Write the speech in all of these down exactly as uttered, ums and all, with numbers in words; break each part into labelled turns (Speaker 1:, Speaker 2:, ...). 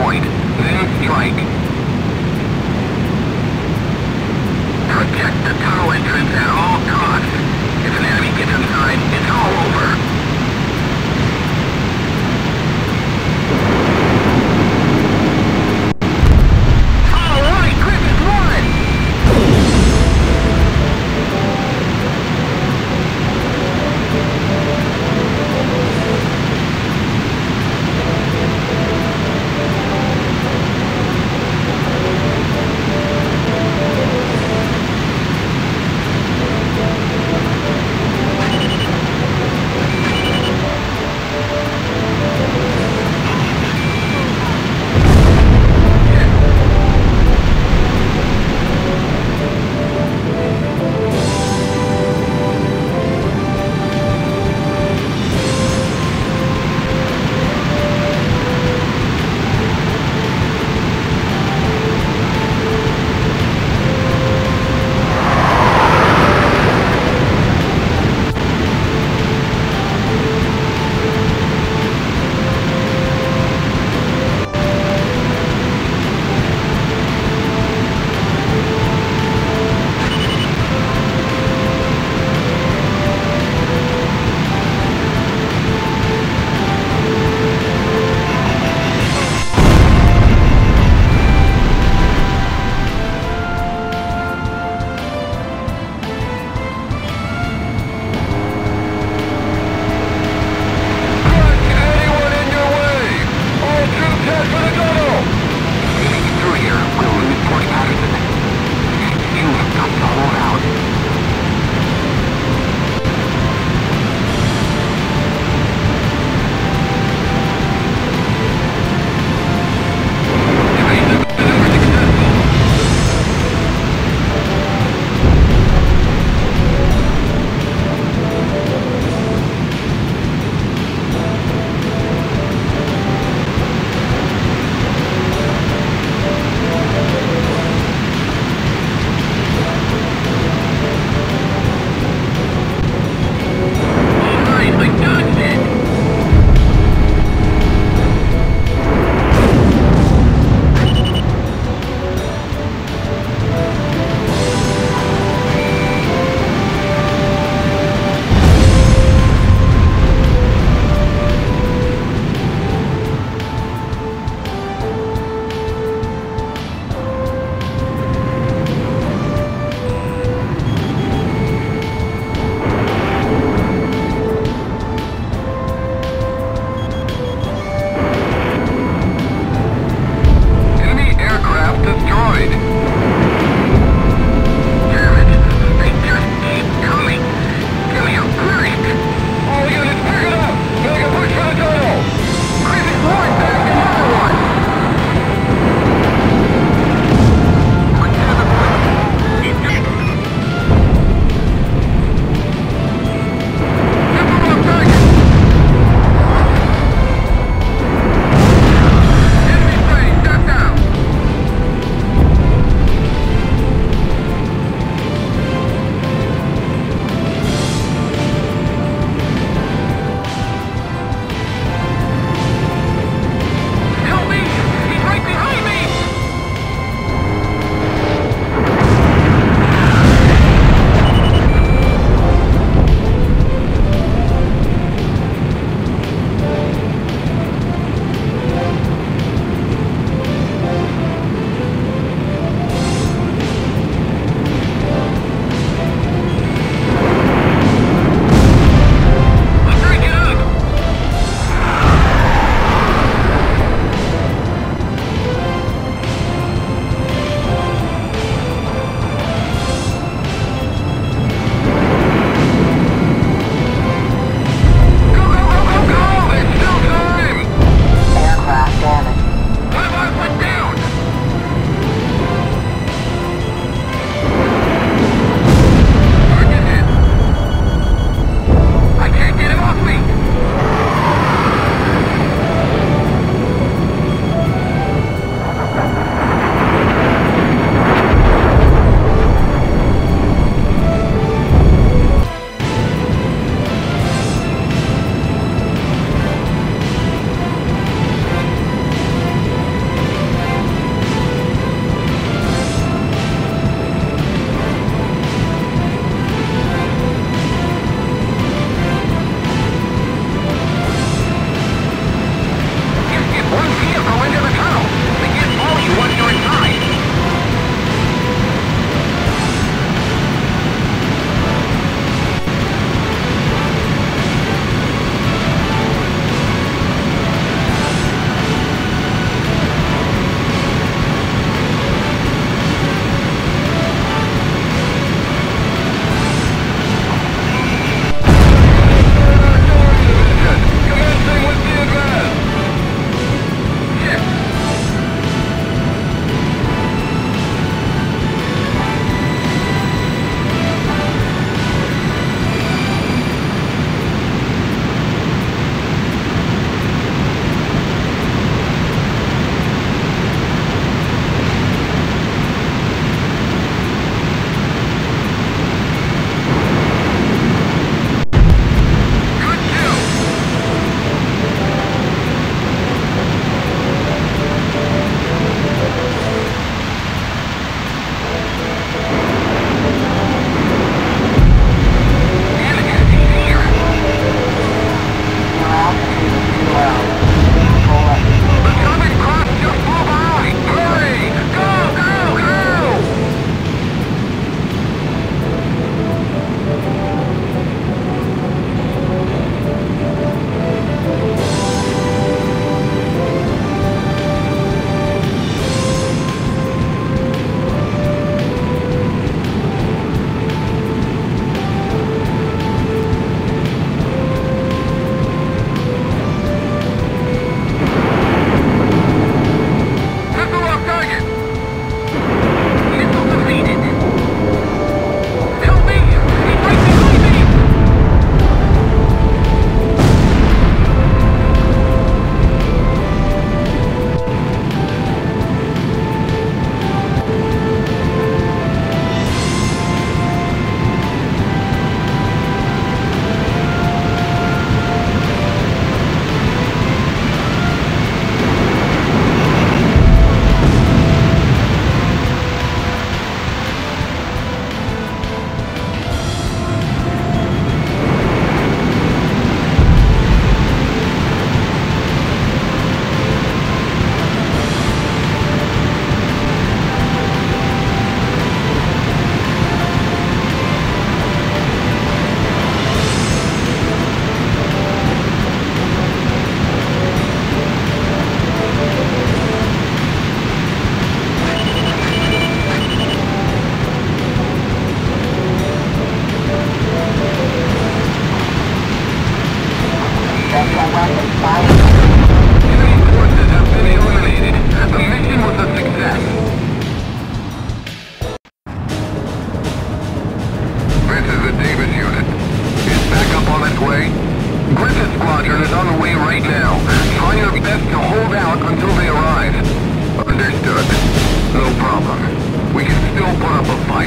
Speaker 1: point, then strike. Protect the tunnel entrance at all costs. If an enemy gets inside, it's all over. All right, Griffith won!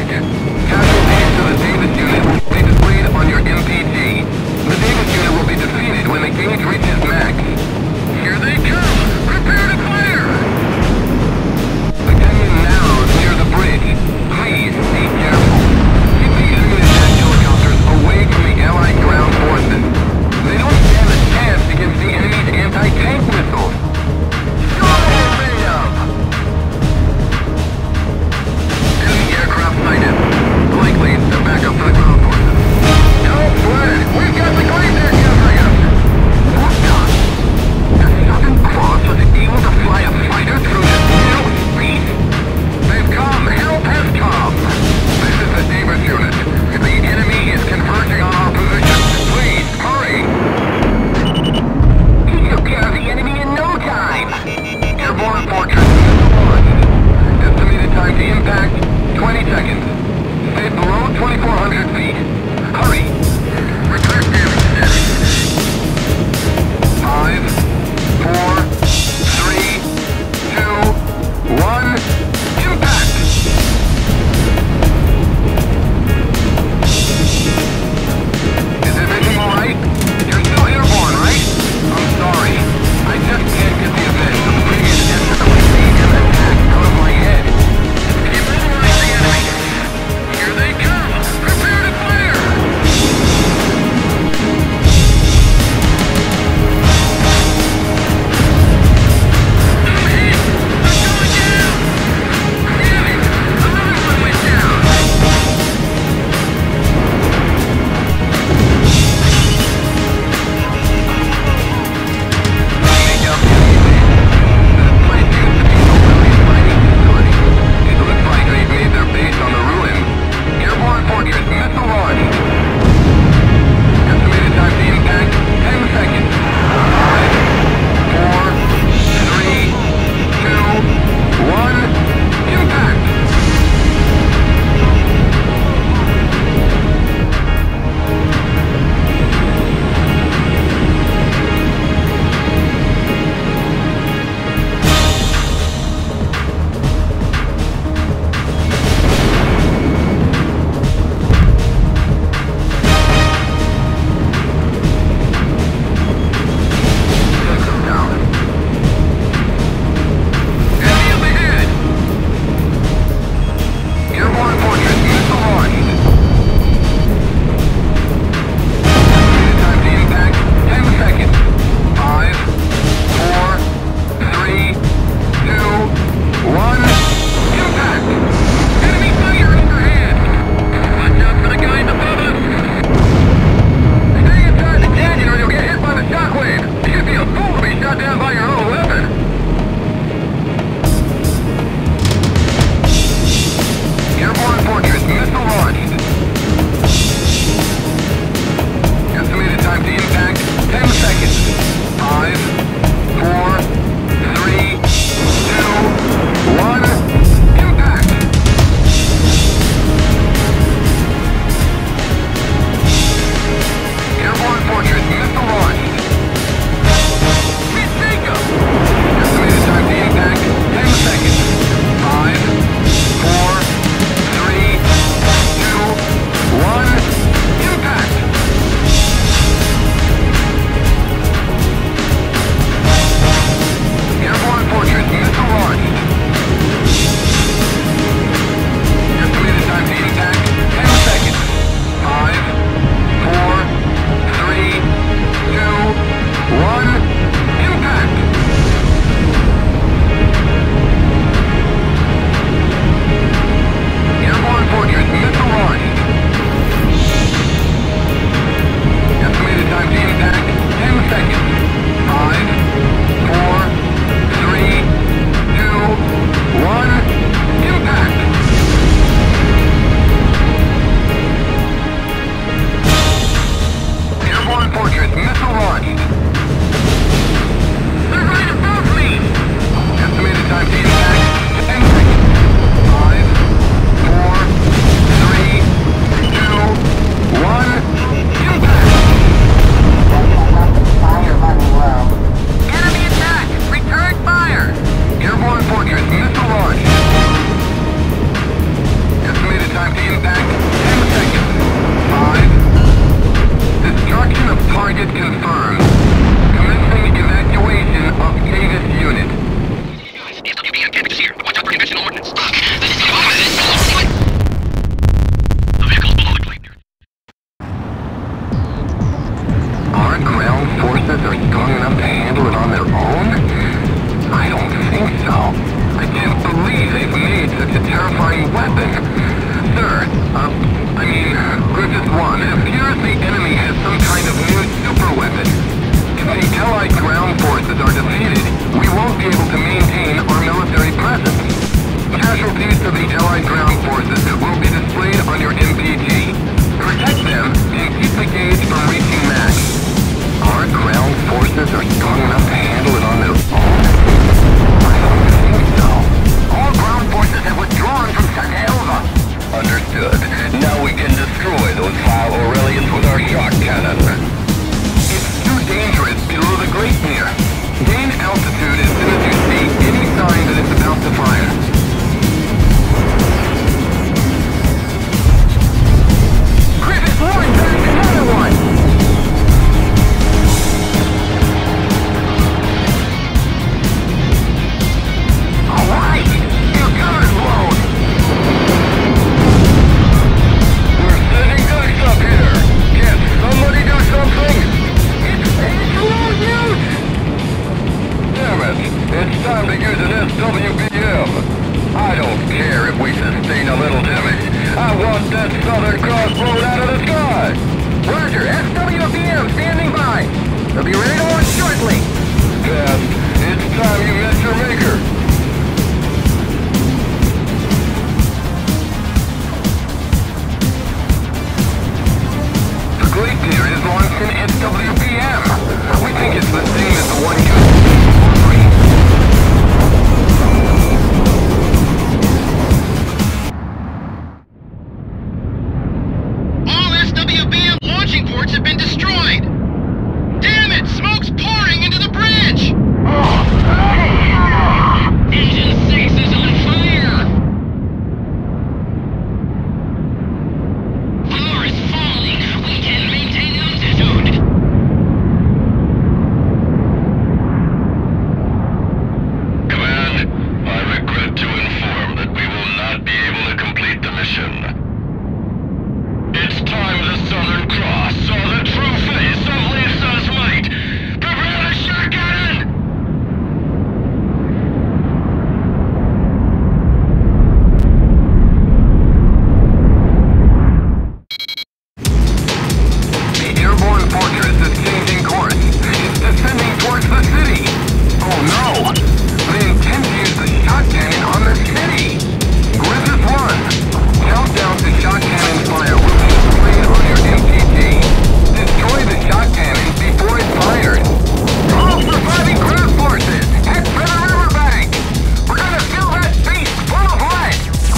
Speaker 1: Casualties to the Davis unit will be displayed on your M P G. The Davis unit will be defeated when the gauge reaches max. Here they come! Prepare to fire! The canyon narrows near the bridge. Please be careful. Keep these unit attack helicopters away from the Allied ground forces. They don't stand a chance against the enemy's anti-tank missiles. Show them made up! Enemy aircraft sighted. It's time to use an S W B M. I don't care if we sustain a little damage. I want that Southern Cross blown out of the sky! Roger, S W B M standing by. They'll be ready to launch shortly. Then, it's time you met your maker. The Great Deer is launched in S W B M. We think it's the same as the one you
Speaker 2: All S W B M launching ports have been destroyed! Damn it! Smoke's pouring into the bridge! Engine six is on fire! Floor is falling! We can't maintain altitude!
Speaker 1: Command, I regret to inform that we will not be able to complete the mission. It's time the Southern Cross saw the true face of Lisa's might! Prepare the shot cannon! The airborne fortress is changing course. It's descending towards the city. Oh no! They intend to use the shot cannon on the city! Griffith one! Countdown to shot cannon fire will be displayed on your M P G. Destroy the shot cannon before it fires. All surviving ground forces, head for the riverbank! We're gonna fill that beast full of lead!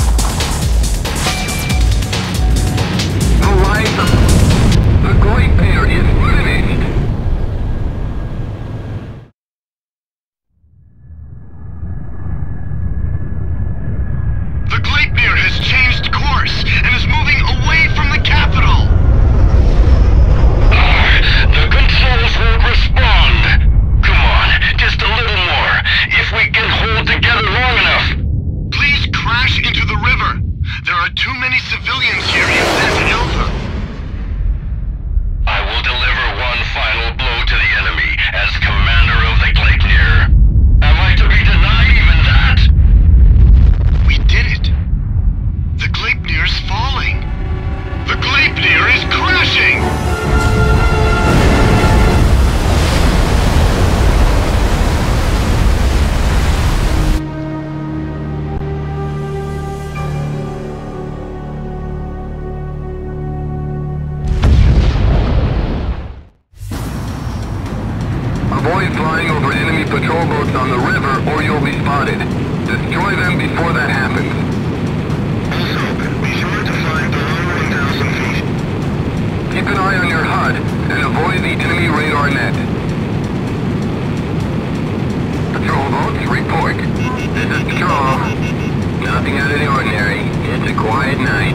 Speaker 1: The life of the Great Bear is finished!
Speaker 2: The Great Bear has changed course and is moving away from the capital!
Speaker 1: The controls won't respond! Come on, just a little more. If we can hold together long enough.
Speaker 2: Please crash into the river. There are too many civilians here in this Alpha.
Speaker 1: I will deliver one final blow to the enemy as commander of the Gleipnir. Am I to be denied even that?
Speaker 2: We did it. The Gleipnir's falling. The Gleipnir is crashing!
Speaker 1: Avoid flying over enemy patrol boats on the river or you'll be spotted. Destroy them before that happens. Also, be sure to fly below one thousand feet. Keep an eye on your H U D and avoid the enemy radar net. Patrol boats, report. This is Patrol. Nothing out of the ordinary. It's a quiet night.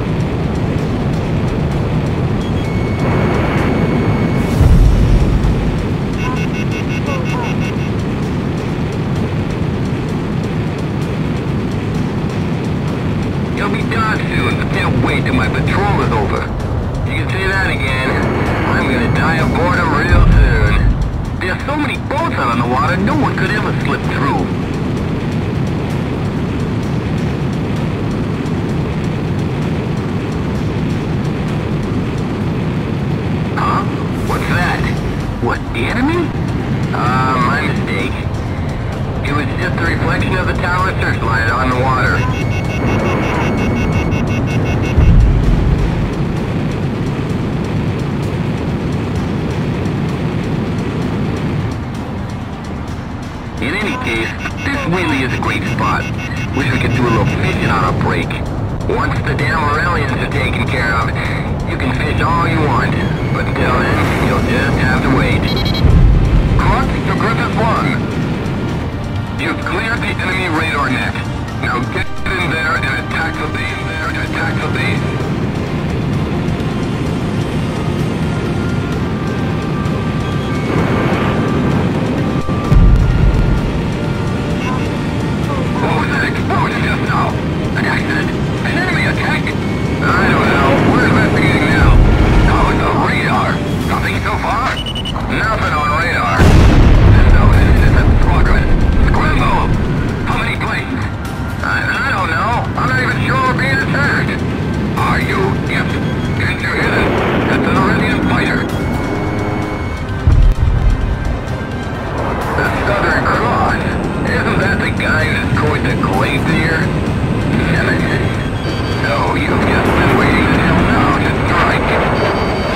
Speaker 1: You'll be done soon, but can't wait till my patrol is over. You can say that again. I'm gonna die of boredom real soon. There's so many boats out on the water, no one could ever slip through. Huh? What's that? What, the enemy? Ah, uh, my mistake. It was just a reflection of the tower searchlight on the water. In any case, this really is a great spot. Wish we could do a little fishing on a break. Once the damn Morellians are taken care of, you can fish all you want. But until then, you'll just have to wait. Crux to Griffith one. You've cleared the enemy radar net. Now get in there and attack the base. There and attack the base. What was that explosion just now? An accident? An enemy attack? I don't know. We're investigating now. Oh, it's a radar. Nothing so far? Nothing on radar. So, this is Squadron. Squadron. a glacier? Nemesis. So you've just been waiting until now to strike.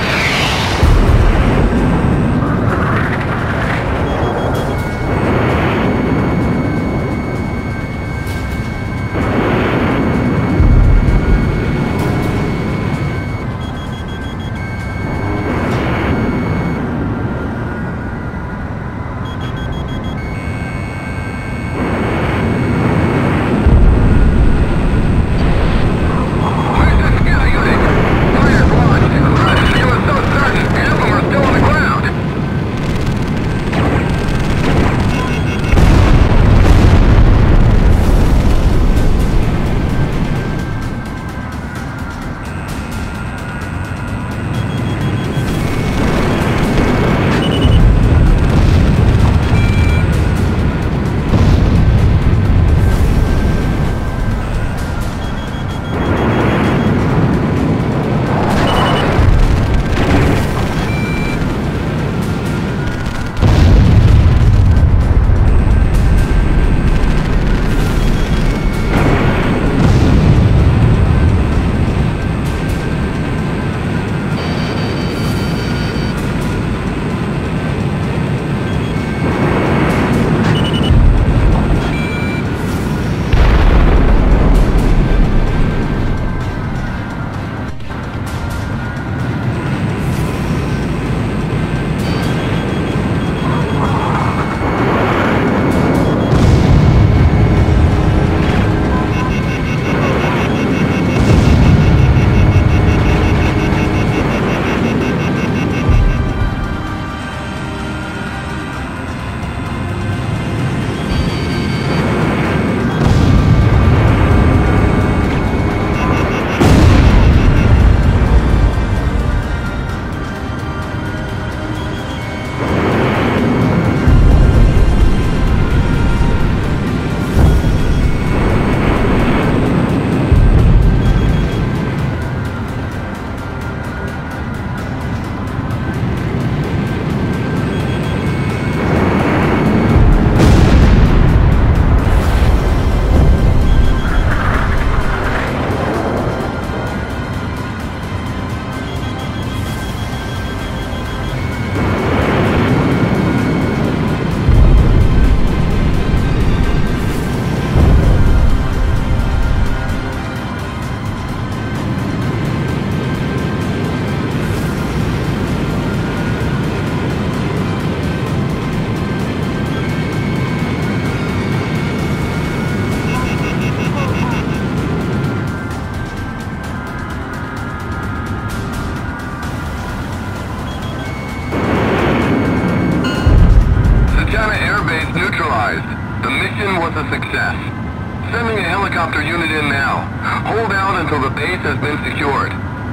Speaker 1: was a success. Sending a helicopter unit in now. Hold out until the base has been secured.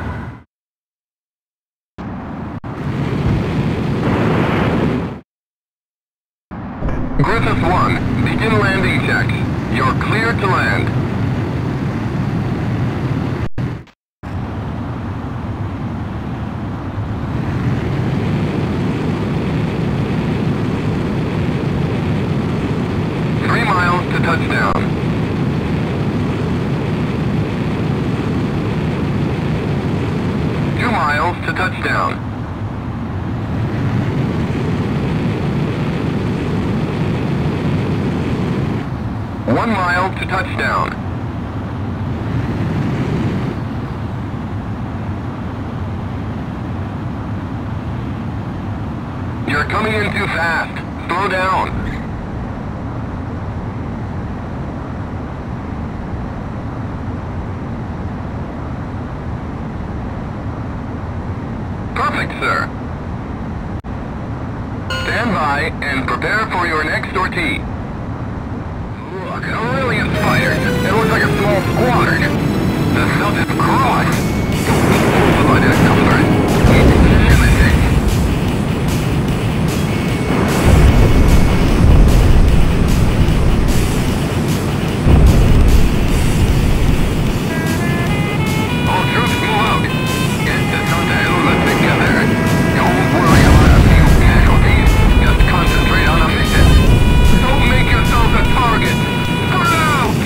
Speaker 1: Griffith one, begin landing checks. You're cleared to land. Three miles to touchdown. Two miles to touchdown. One mile to touchdown. You're coming in too fast. Slow down. Perfect, sir. Stand by and prepare for your next sortie. Look, I'm really inspired. It looks like a small squadron. The Southern Cross. Blood and numbers. Nemesis. All troops move out. Get to Santa Elba together. Don't worry about a few casualties. Just concentrate on a mission. Don't make yourself a target. Out!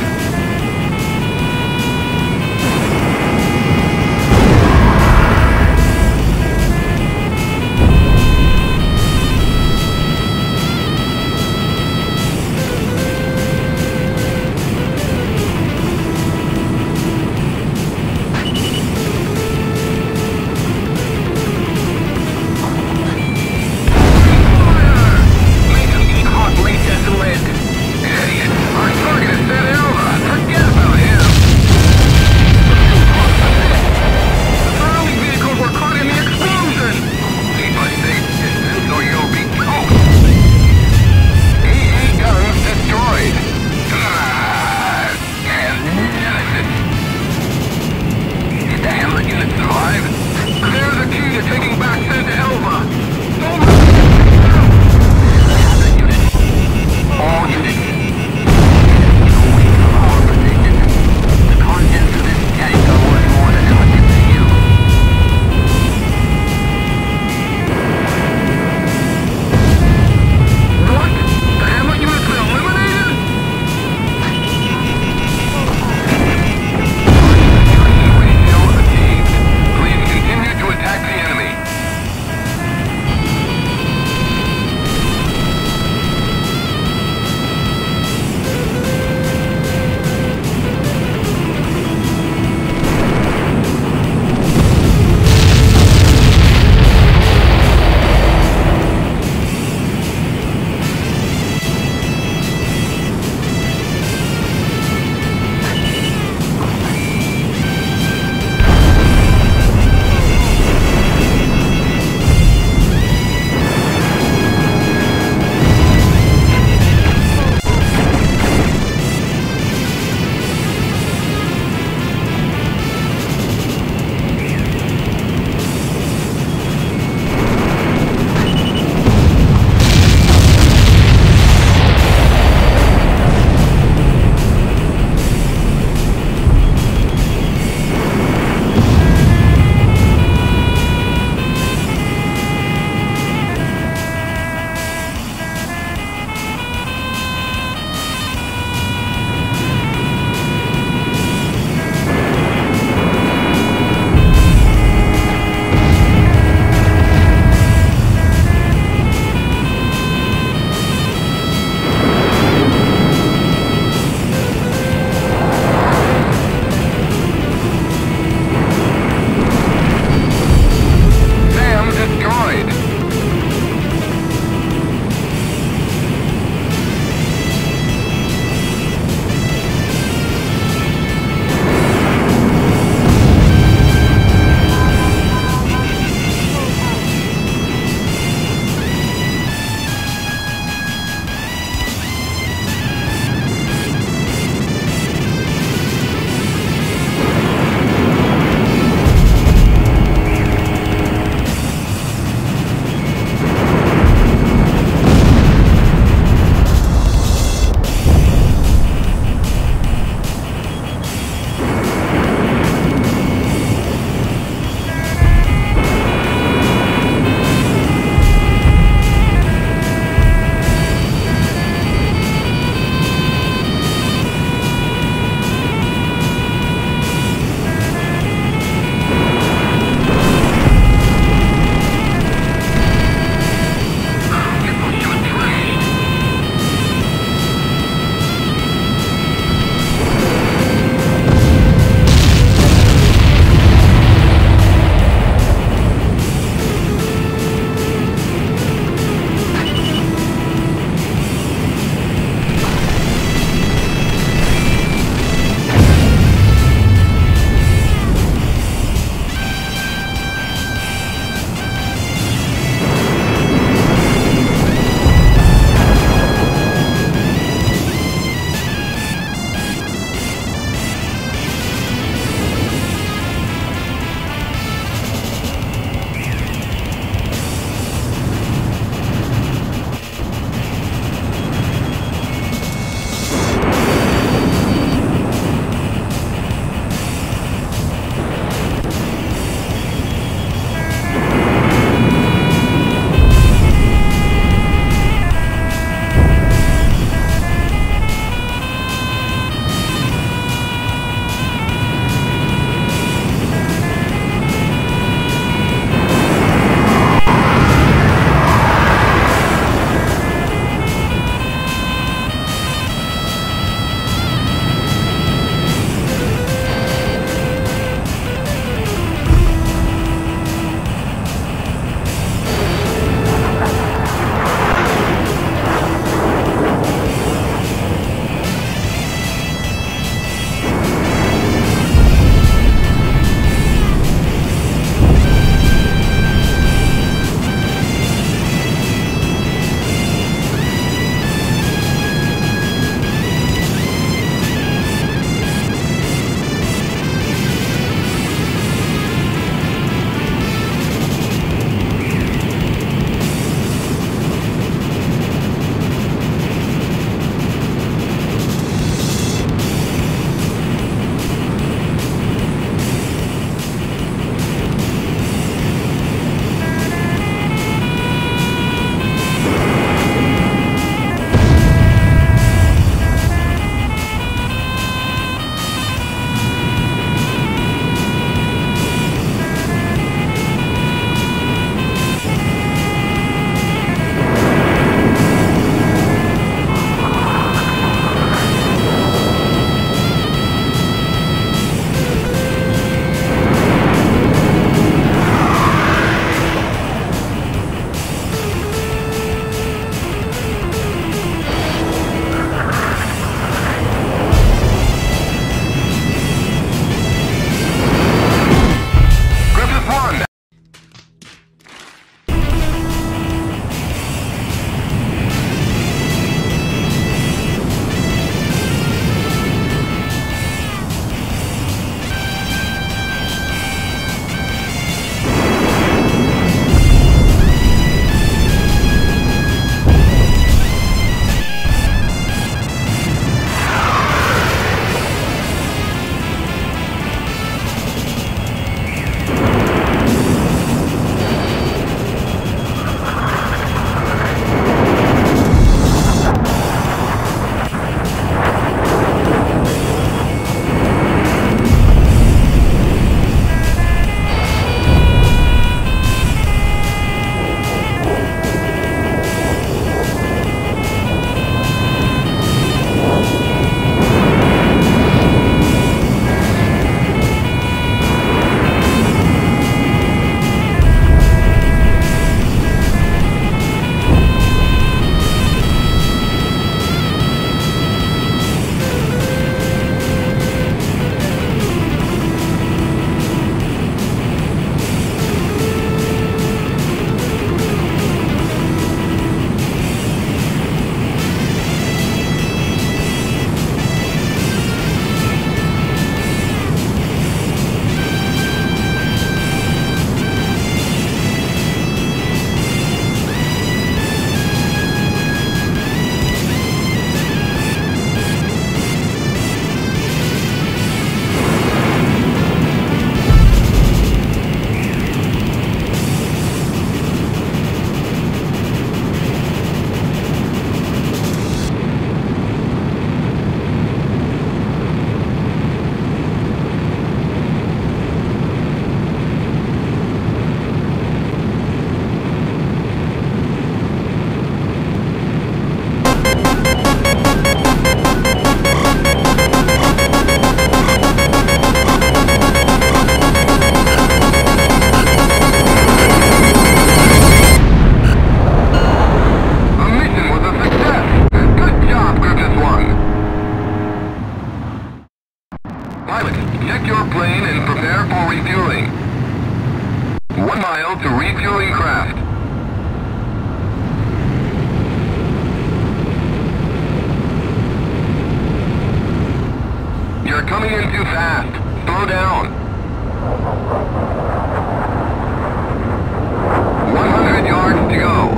Speaker 1: fast. Slow down. one hundred yards to go.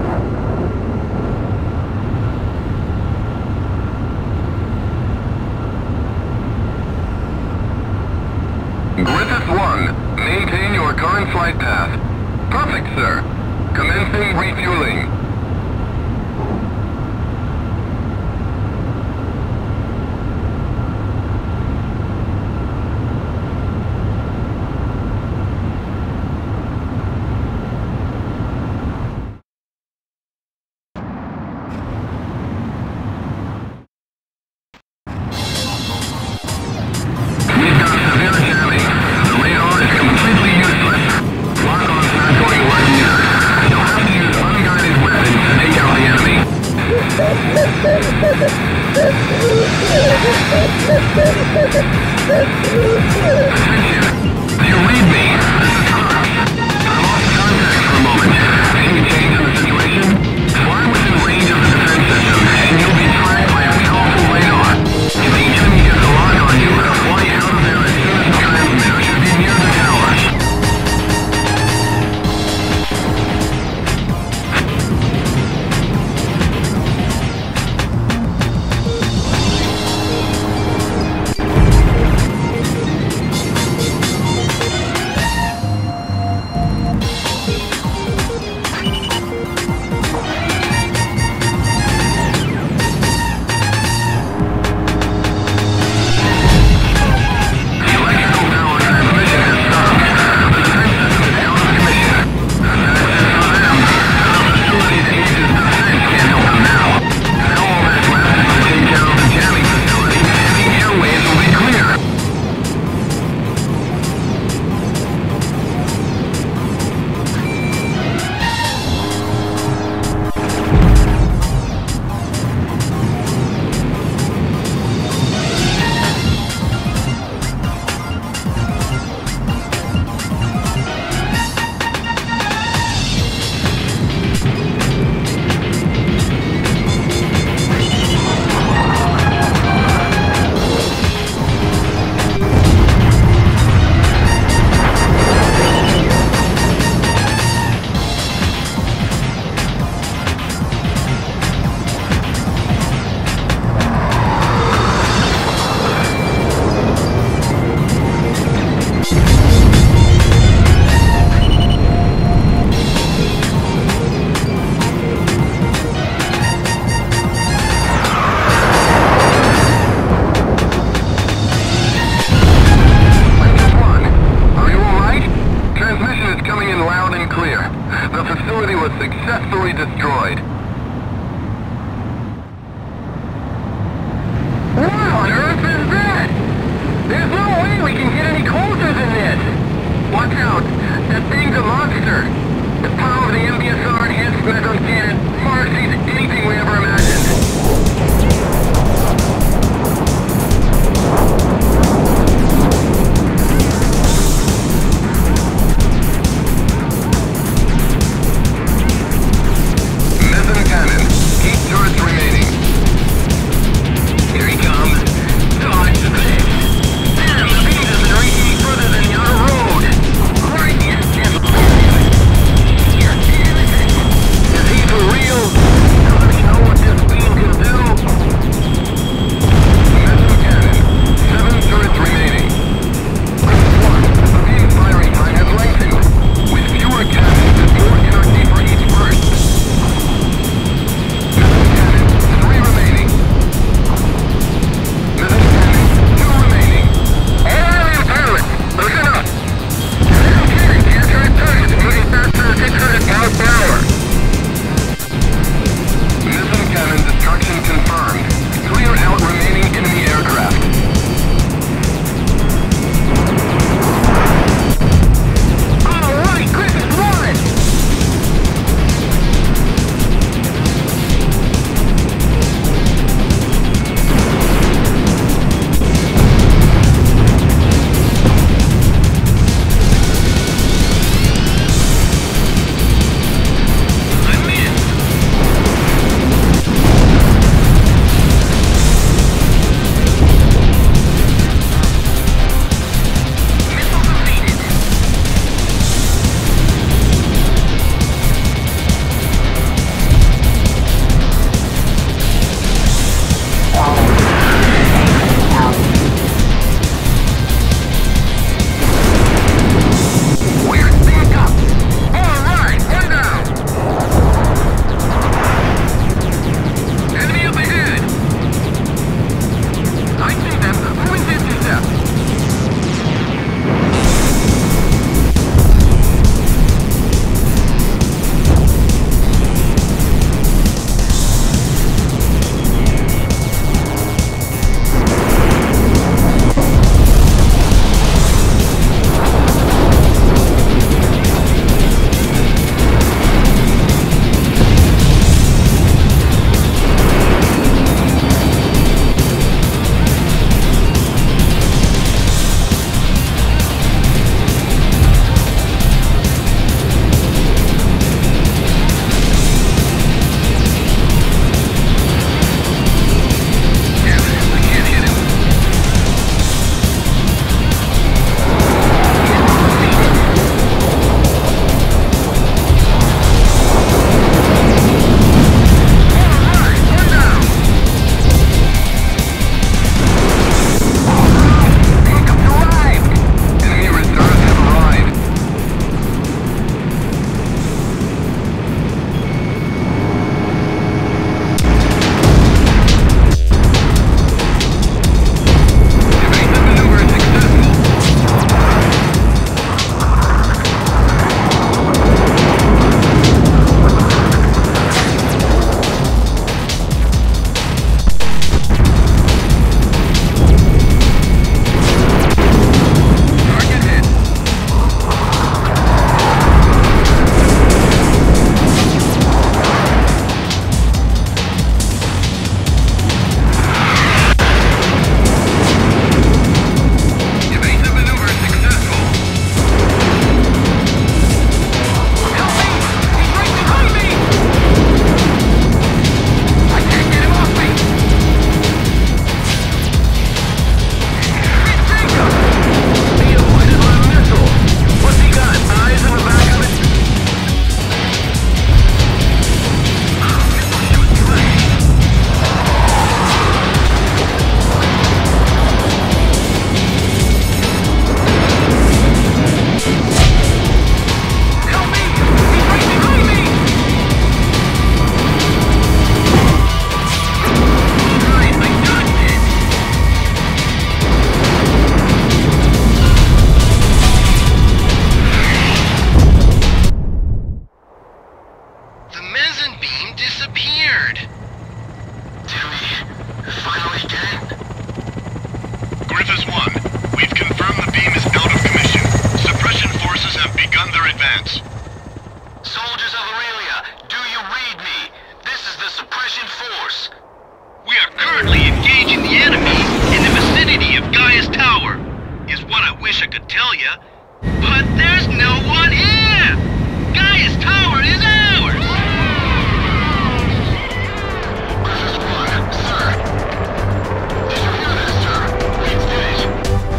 Speaker 1: Griffith one, maintain your current flight path. Perfect, sir. Commencing refueling.
Speaker 2: could tell you. But there's no one here! Gaia's tower is ours!
Speaker 1: Sir. Did you hear that, sir? We did it.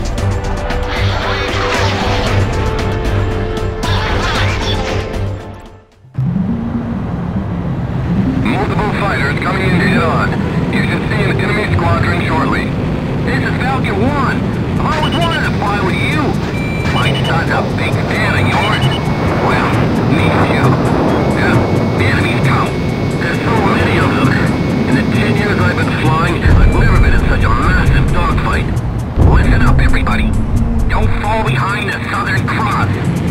Speaker 1: Multiple fighters coming in head-on. You should see an enemy squadron shortly. This is Falcon one. I always wanted to fly with you. My son's a big fan of yours. Well, me too. Yeah, the enemies come. There's so many of them. In the ten years I've been flying, I've never been in such a massive dogfight. Listen up, everybody. Don't fall behind the Southern Cross.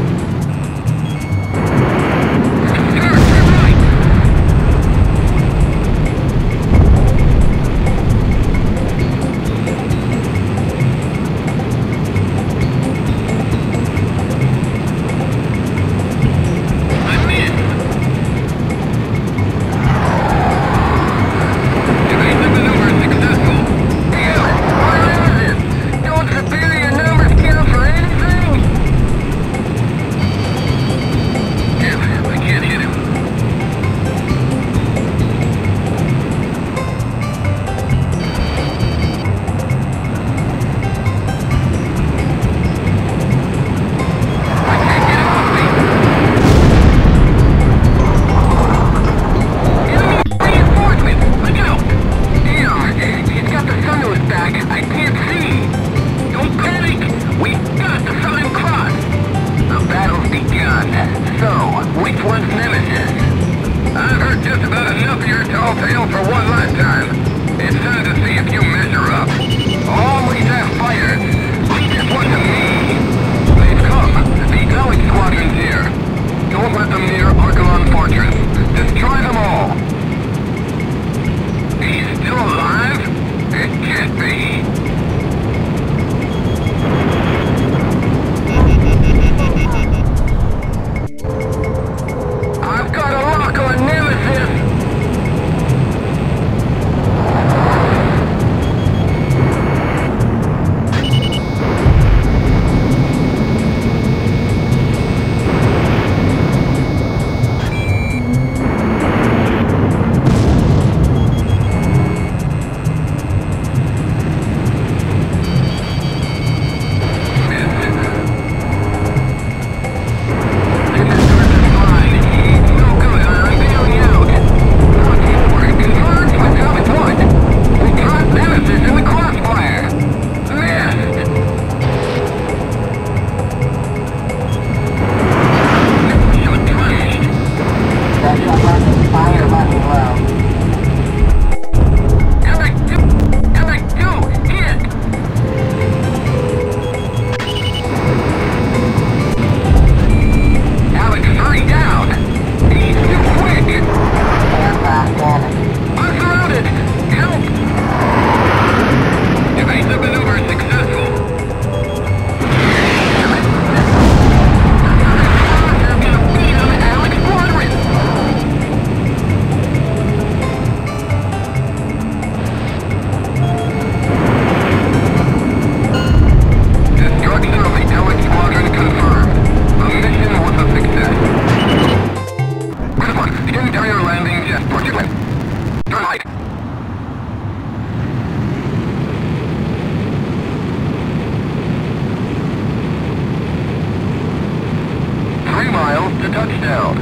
Speaker 1: touchdown.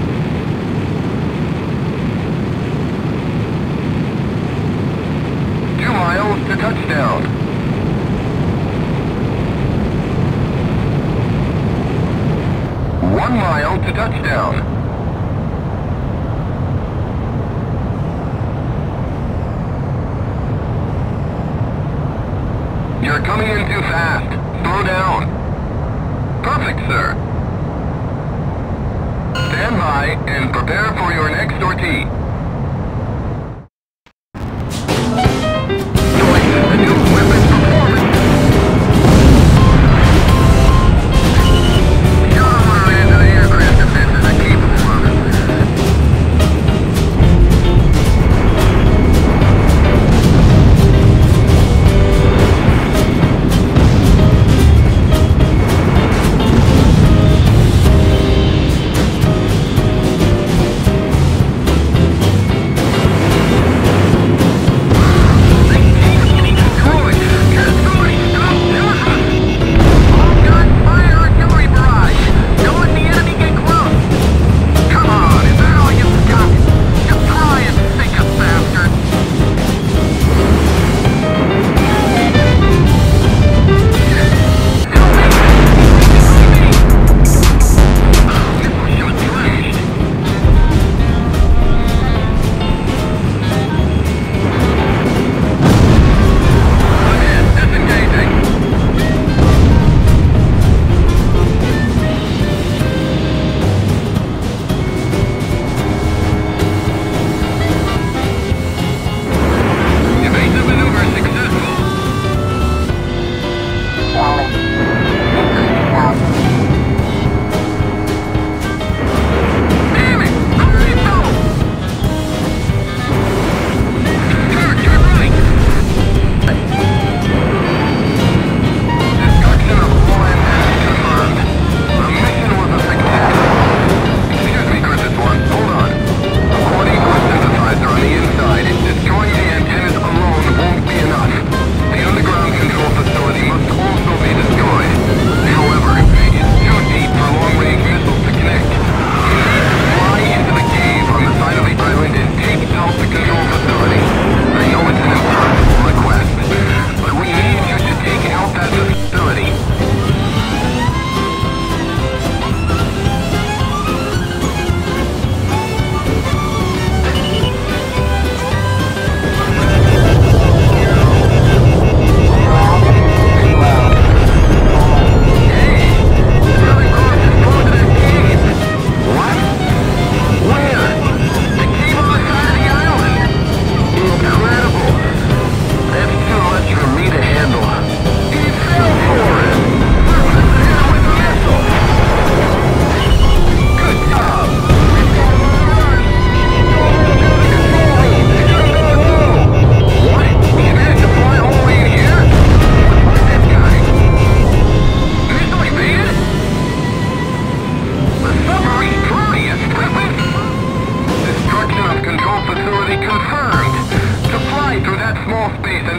Speaker 1: Two miles to touchdown. One mile to touchdown. You're coming in too fast. Slow down. Perfect, sir. Stand by and prepare for your next sortie. Join the new weapon performance. Show them what our anti-aircraft defenses are capable of.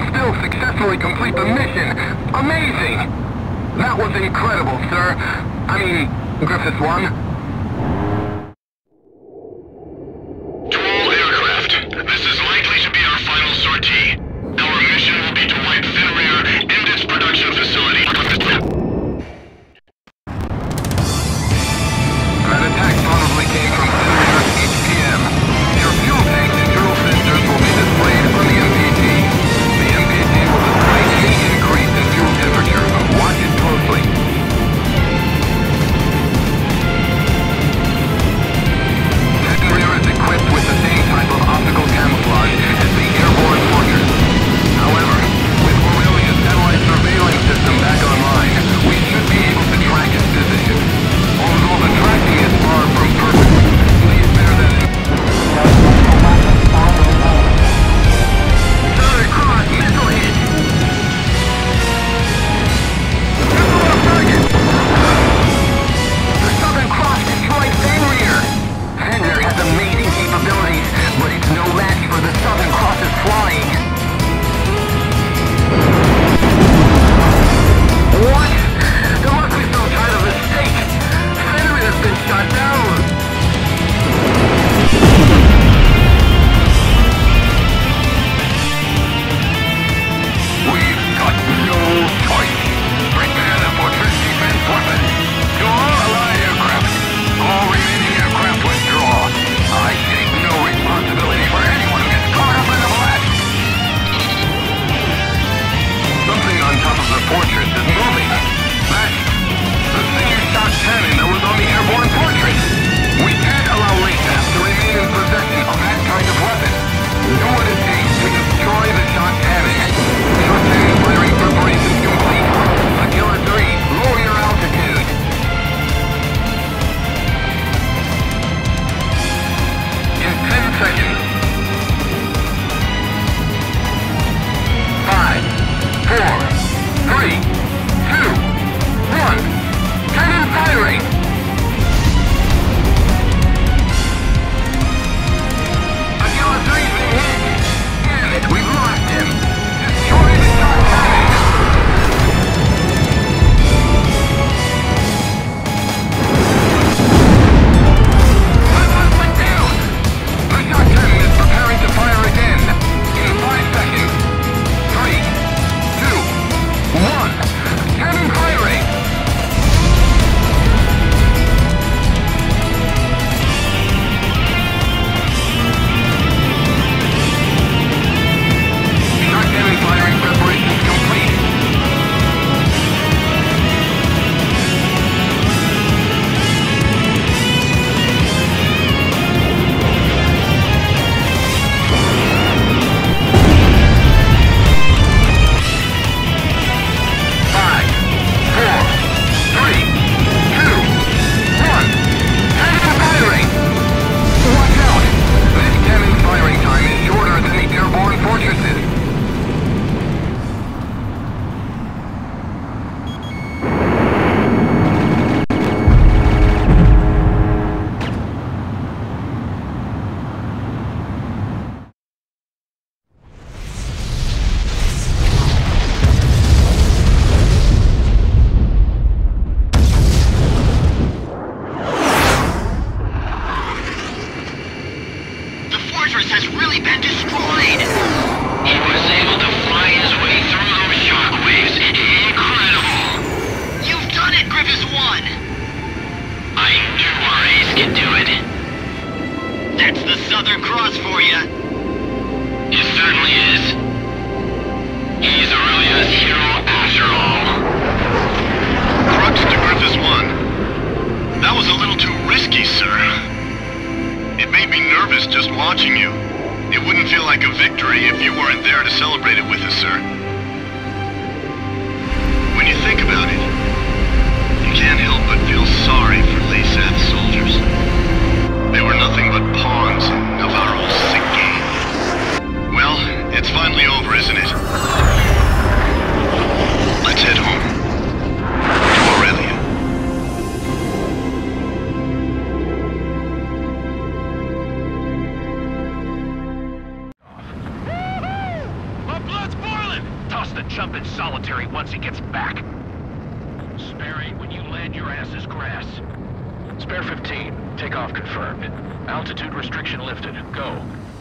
Speaker 1: still successfully complete the mission. Amazing! That was incredible, sir. I mean, Griffith one.
Speaker 2: To all aircraft, this is likely to be our final sortie. Our mission will be to wipe Fenrir and its production facility.
Speaker 1: That attack probably came from Fenrir H P M. Your fuel tank internal sensors will be displayed on the M P G. The M P G will display any increase in fuel temperature. Watch it closely. Fenrir is equipped with the same type of optical camouflage as the airborne fortress. However, with Aurelia's satellite surveillance system back online, we should be able to track its position. Although the tracking is far from perfect, please bear that in Southern Cross, missile hit! Missile on target! The Southern Cross destroyed Fenrir! Fenrir has amazing capabilities, but it's no match for the Southern Cross's flying. What? There must be some kind of mistake! Fenrir has been shot down! We've got no choice! Prepare the fortress defense weapon! To all allied aircraft! All remaining aircraft withdraw! I take no responsibility for anyone who gets caught up in the blast! Something on top of the fortress is moving! That's the same shot cannon that was on the airborne fortress! We can't allow Lacap to remain in possession of that kind of weapon! Do what it takes to destroy the shot cannon! Shot cannon firing preparations complete! Aquila three, lower your altitude! In ten seconds! Five, four, three, two, one. Cannon firing! Aquila three's been hit! Damn it, we've lost him! Destroy the shot cannon! Weapons went down! The shot cannon is preparing to fire again! In five seconds! Three, two, one. Cannon firing! Shot cannon firing preparations complete. Five, four, three, two, one. Cannon firing! Watch out! This cannon firing time is shorter than the airborne fortresses.
Speaker 2: The fortress has really been destroyed! He was able to fly his way through those shockwaves. Incredible! You've done it, Griffith one! I knew our ace could do it. That's the Southern Cross for you. It certainly is. He's Aurelia's hero after all. Crux to Griffith one. That was a little too risky, sir. It made me nervous just watching you. It wouldn't feel like a victory if you weren't there to celebrate it with us, sir. When you think about it, you can't help but feel sorry for Lacap's soldiers. They were nothing but pawns in Navarro's sick game. Well, it's finally over, isn't it? Let's head home. To Aurelia.
Speaker 3: My blood's boiling! to jump in solitary once he gets back. Sperry, when you land, your ass is grass. Spare fifteen. Takeoff confirmed. Altitude restriction lifted. Go.